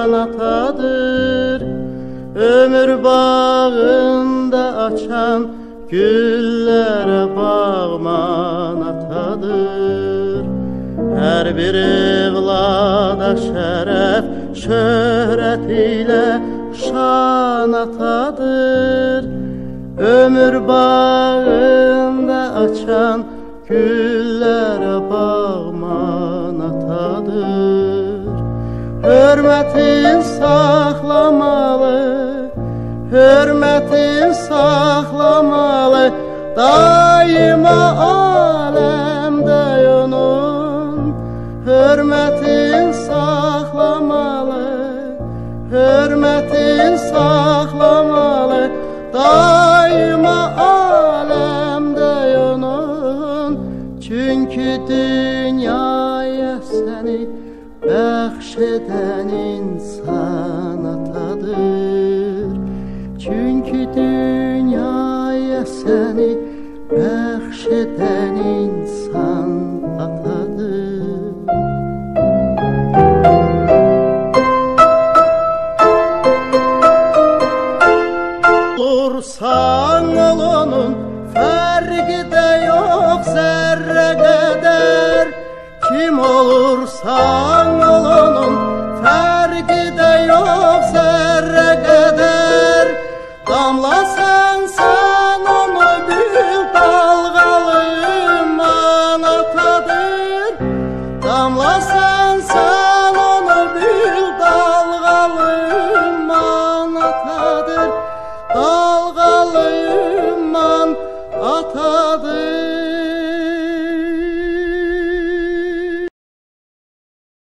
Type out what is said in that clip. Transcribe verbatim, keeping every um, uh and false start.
atadır. Ömür bağında açan güllere bağman atadır. Her bir evlada şeref şöhret ile şan atadır. Ömür bağında açan güllere bağman atadır. Hürmetin saklamalı, hürmetin saklamalı, daima alemde onun. Hürmetin saklamalı, hürmetin saklamalı, daima alemde onun. Çünkü dünyaya seni bəxşedən insan atadır. Çünkü dünyaya seni bəxşedən insan atadır. Olursan ol onun, fərqi də yox zərrə qədər. Kim olursan ol onun, fərqi də yox zərrə qədər. Damlasan sən onu bil, dalğalı manatadır. Damlasan sən onu bil, dalğalı manatadır. Dalğalı man atadır.